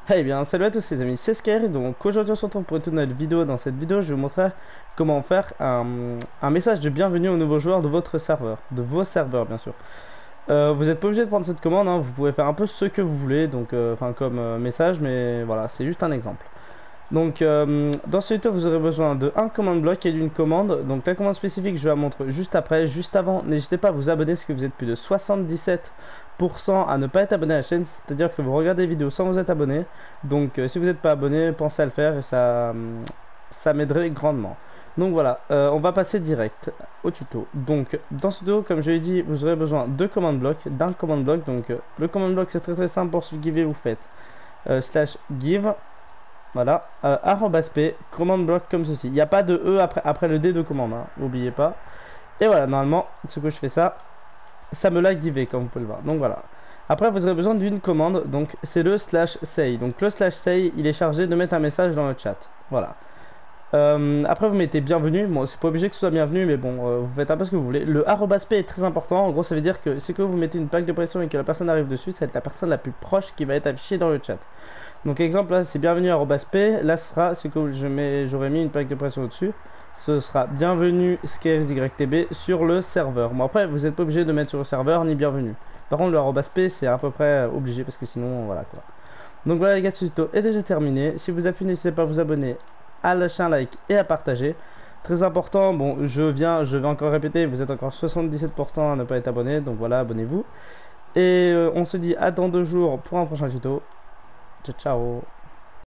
Eh bien, salut à tous les amis, c'est Skyr. Donc aujourd'hui on se retrouve pour une toute nouvelle vidéo. Dans cette vidéo, je vais vous montrer comment faire un message de bienvenue aux nouveaux joueurs de votre serveur, de vos serveurs bien sûr. Vous n'êtes pas obligé de prendre cette commande, hein, vous pouvez faire un peu ce que vous voulez, donc enfin comme message, mais voilà, c'est juste un exemple. Donc dans ce tuto, vous aurez besoin de un command block et d'une commande. Donc la commande spécifique, je vais la montrer juste après. Juste avant, n'hésitez pas à vous abonner parce que vous êtes plus de 77% à ne pas être abonné à la chaîne. C'est-à-dire que vous regardez les vidéos sans vous être abonné. Donc si vous n'êtes pas abonné, pensez à le faire et ça m'aiderait grandement. Donc voilà, on va passer direct au tuto. Donc dans ce tuto, comme je l'ai dit, vous aurez besoin de command block, d'un command block. Donc le command block, c'est très simple. Pour ce giveaway, vous faites slash give. Voilà, arrobas p, command block comme ceci. Il n'y a pas de E après le D de commande, hein, n'oubliez pas. Et voilà, normalement, ce que je fais ça me l'a givé, comme vous pouvez le voir. Donc voilà. Après, vous aurez besoin d'une commande, donc c'est le slash say. Donc le slash say, il est chargé de mettre un message dans le chat. Voilà. Après, vous mettez bienvenue. Bon, c'est pas obligé que ce soit bienvenue, mais bon, vous faites un peu ce que vous voulez. Le arrobas p est très important. En gros, ça veut dire que c'est que vous mettez une plaque de pression et que la personne arrive dessus, ça va être la personne la plus proche qui va être affichée dans le chat. Donc exemple là c'est bienvenue @p, là ce sera ce que j'aurais mis une plaque de pression au-dessus. Ce sera bienvenue SkyRSYTB sur le serveur. Bon après vous n'êtes pas obligé de mettre sur le serveur ni bienvenue. Par contre le @p c'est à peu près obligé parce que sinon voilà quoi. Donc voilà les gars, ce tuto est déjà terminé. Si vous avez plu, n'hésitez pas à vous abonner, à lâcher un like et à partager. Très important, bon je vais encore répéter, vous êtes encore 77% à ne pas être abonné, donc voilà, abonnez-vous. Et on se dit à dans 2 jours pour un prochain tuto. Ciao ciao.